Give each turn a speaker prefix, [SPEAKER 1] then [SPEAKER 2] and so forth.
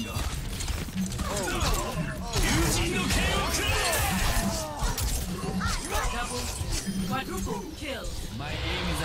[SPEAKER 1] んだ。友人の剣をくれ。My aim is